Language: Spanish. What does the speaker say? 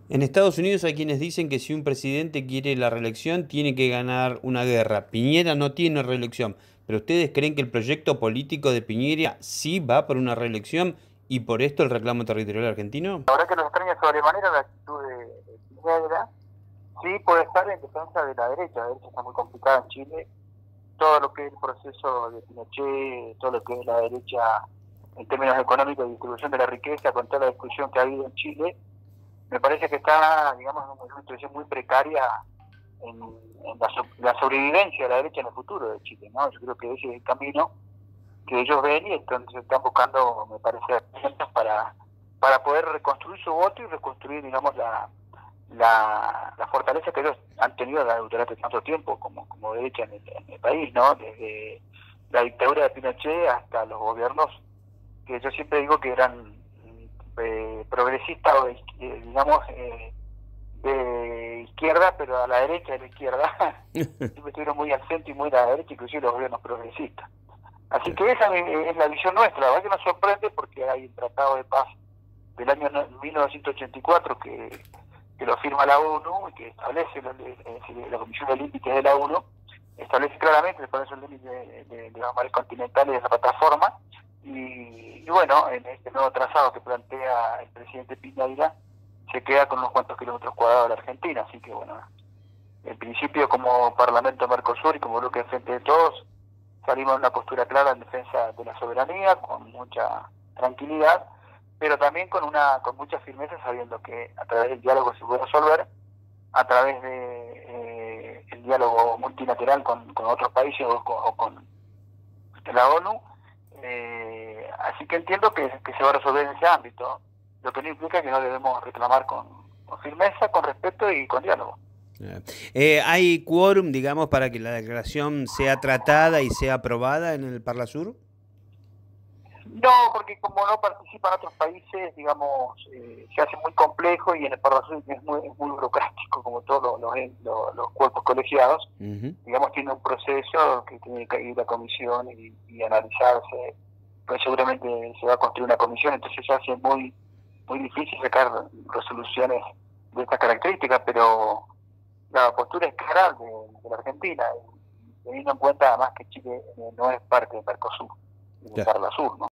En Estados Unidos hay quienes dicen que si un presidente quiere la reelección, tiene que ganar una guerra. Piñera no tiene reelección, pero ¿ustedes creen que el proyecto político de Piñera sí va por una reelección y por esto el reclamo territorial argentino? La verdad que nos extraña sobremanera la actitud de Piñera. Sí puede estar en defensa de la derecha está muy complicada en Chile. Todo lo que es el proceso de Pinochet, todo lo que es la derecha en términos económicos y distribución de la riqueza, con toda la discusión que ha habido en Chile, me parece que está, digamos, en una situación muy precaria en la sobrevivencia de la derecha en el futuro de Chile, ¿no? Yo creo que ese es el camino que ellos ven y entonces están buscando, me parece, herramientas para poder reconstruir su voto y reconstruir, digamos, la fortaleza que ellos han tenido durante tanto tiempo como derecha en el país, ¿no? Desde la dictadura de Pinochet hasta los gobiernos que yo siempre digo que eran progresistas o digamos de izquierda, pero a la derecha de la izquierda siempre estuvieron muy al centro y muy a la derecha, inclusive los gobiernos progresistas. Así que esa es la visión nuestra. La verdad que nos sorprende porque hay un tratado de paz del año 1984 que lo firma la ONU y que establece la Comisión de Límites de la ONU, establece claramente cuáles son los límites de los mares continentales de esa plataforma. Y bueno, en este nuevo trazado que plantea el presidente Piñera, se queda con unos cuantos kilómetros cuadrados de la Argentina. Así que bueno, en principio como Parlamento Mercosur y como bloque de Frente de Todos, salimos en una postura clara en defensa de la soberanía, con mucha tranquilidad, pero también con mucha firmeza, sabiendo que a través del diálogo se puede resolver, a través de el diálogo multilateral con otros países o con la ONU. Así que entiendo que se va a resolver en ese ámbito, lo que no implica que no debemos reclamar con firmeza, con respeto y con diálogo. ¿Hay quórum, digamos, para que la declaración sea tratada y sea aprobada en el Parlasur? No, porque como no participan otros países, digamos, se hace muy complejo y en el Parlamento es muy burocrático, como todos los cuerpos colegiados. Ujú. Digamos, tiene un proceso que tiene que ir a comisión y analizarse. Pues seguramente se va a construir una comisión, entonces se hace muy difícil sacar resoluciones de estas características, pero la postura es clara de la Argentina, teniendo en cuenta además que Chile no es parte del Mercosur, ni del Claro. Parlasur, ¿no?